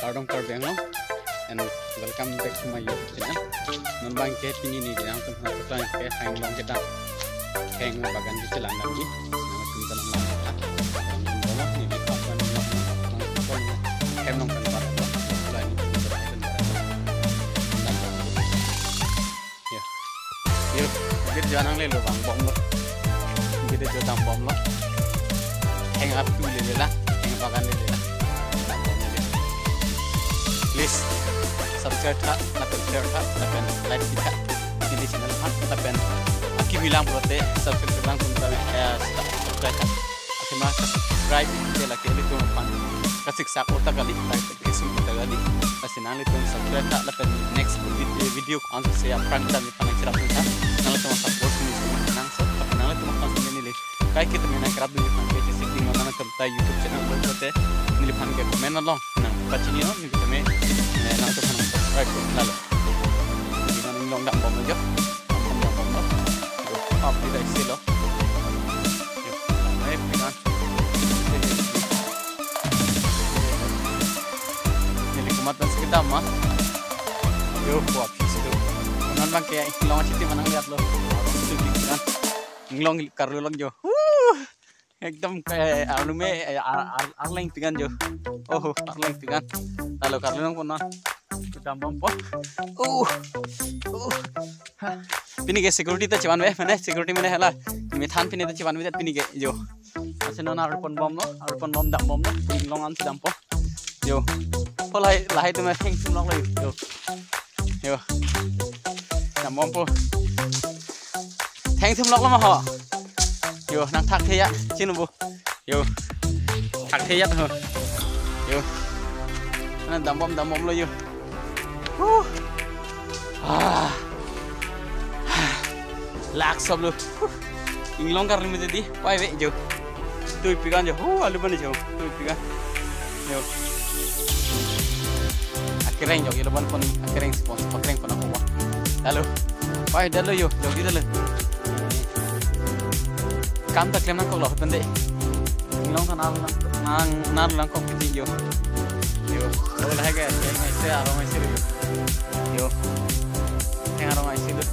Kardong Karbenglo, and welcome back to my YouTube channel. Nonbang ke pini ni dinang tum hana tukang ke hang long kita hang bagan di celang lagi. Nama tum tanang lang kita. Nonbang ni di papan nong hem nong kan para lo. Lain berkaitan barang. Ya. Yuk, kita jangan le lo bang bom lo. Kita jangan bom lo. Hang up tu le lah, hang bagan le lah. Please subscribe ta, lapen share ta, lapen like kita di channel ta, lapen aki bilang buatnya subscribe bilang pun kami subscribe ta. Aki mah subscribe dia lagi itu pan kasih support ta kali kita isu kita kali kasih nang itu subscribe ta, lapen next video antu saya prank ta misalnya cerap ta, nang itu support ini semua nang so, lapen nang itu makan ini le, kayak kita mana kerap di pan page setting mana kita YouTube channel buatnya nilipan ke komen along. Pacini no ni kita me nak tu kan subscribe lalu dengan long dak bom aja bom lo up kita isi lo naik dengan ini kumatan sekitar mah yo buat situ non bang kayak long citi mana lihat lo itu pikiran long karu long jo एकदम आलू में आर्लिंग पिगन जो ओहो आर्लिंग पिगन lalu karena pun tambam po pini ke security ta ciban be mane security mane hala mithan pini ta ciban be pini ke jo asena na arpon bom dam bom no longan sidam po jo polai lahai tu me heng sum lok lai jo dam bom po heng sum lok lama ho yo nang thak thế ya chứ bu yo thak thế ya thôi yo anh đâm bom luôn yo lạc sập luôn inglong karena menjadi why we jo tu pikan jo alu bani jo tu pikan yo akhirnya jo yo ban pon akhirnya sponsor akhirnya pon aku lalu why dah lo yo jo di dah काम तक लेना को लौट बंदे इंग्लों का नाम lang kok kiti yo lo lah ga yang ise aroma ise yo yang aroma ise lo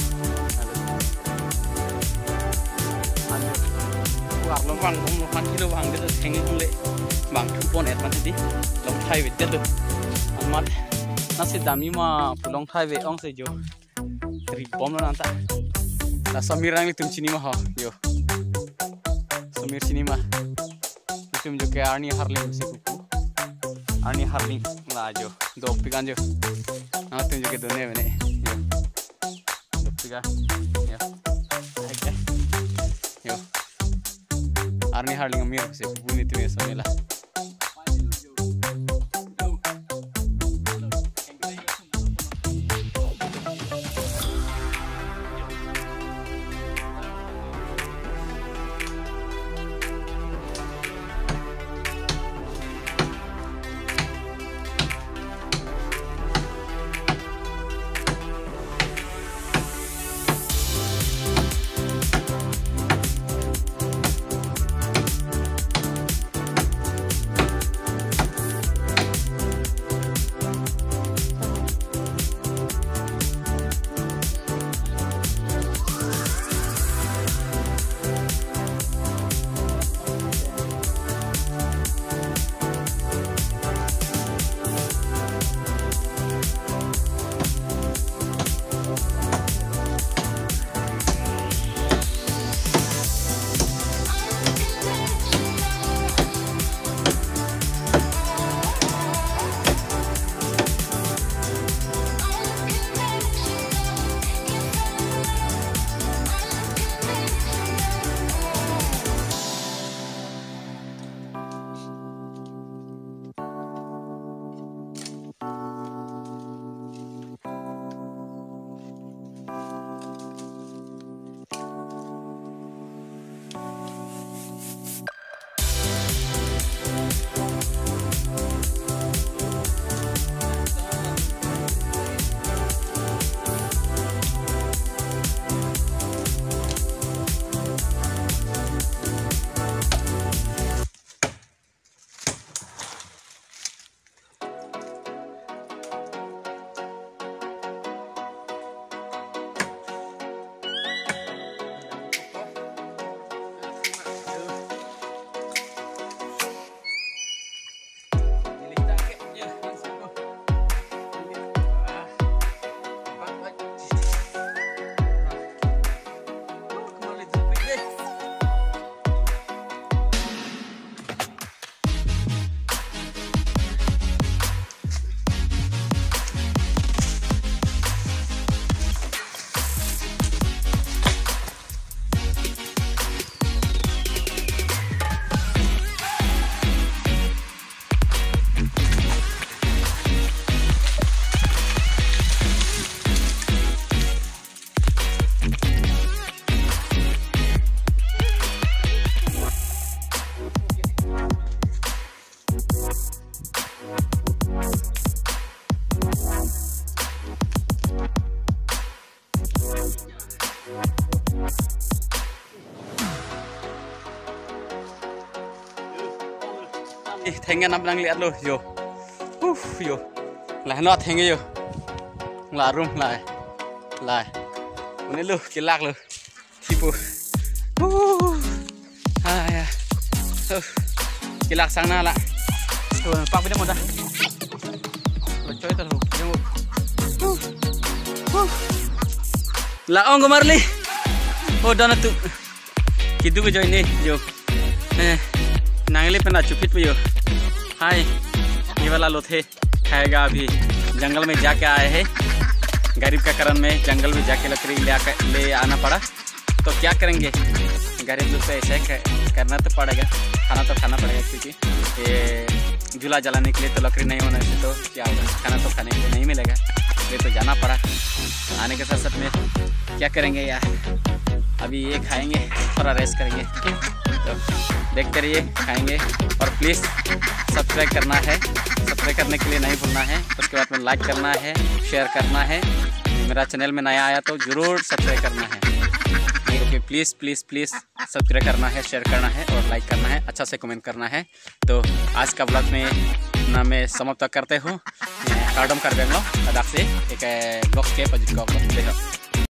aduh bang bang kilo bang itu hengin le bang pon et man tadi long thai wit lo amat nasi dami ma pulong thai we ong se jo tri pom lo nanta la samirang li tum chini ma ho yo Samir sini mah itu juga Arni Harling si kuku Arni Harling lah jo dua pikan jo nah itu juga dunia ini yo dua pikan yo oke yo Arni Harling Amir si kuku ini tuh semuanya Thengnya nablang lihat lo yo. Yo. Lah nó thengnya yo. Lah rum lah. Lah. Ini lo kilak lo. Tipu. Ya. Kilak sana lah. Tuh, pak beda mudah. Coy terus. Lah ong marli. Oh dana tu. Kidu ke join ni yo. नांगले पे ना चुपित पे यो हाय ये वाला लो थे खाएगा अभी जंगल में जाके आए हैं गरीब का कारण में जंगल में जाके लकड़ी ले आना पड़ा तो क्या करेंगे गरीब लोग तो ऐसे करना तो पड़ेगा खाना पड़ेगा क्योंकि ये चूल्हा जलाने के लिए तो लकड़ी नहीं होने से तो क्या होगा खाना तो खाने के लिए नहीं मिलेगा ये तो जाना पड़ा आने के साथ साथ में क्या करेंगे यार अभी ये खाएंगे थोड़ा रेस्ट करेंगे तो देखते रहिए खाएंगे और प्लीज़ सब्सक्राइब करना है सब्सक्राइब करने के लिए नहीं भूलना है उसके बाद में लाइक करना है शेयर करना है मेरा चैनल में नया आया तो ज़रूर सब्सक्राइब करना है okay please please please subscribe करना है शेयर करना है और लाइक करना है अच्छा से कमेंट करना है तो आज का ब्लॉग में ना मैं समाप्त करते हूँ कार्डम कर देंगे अदाक से एक ब्लॉग के पजिट का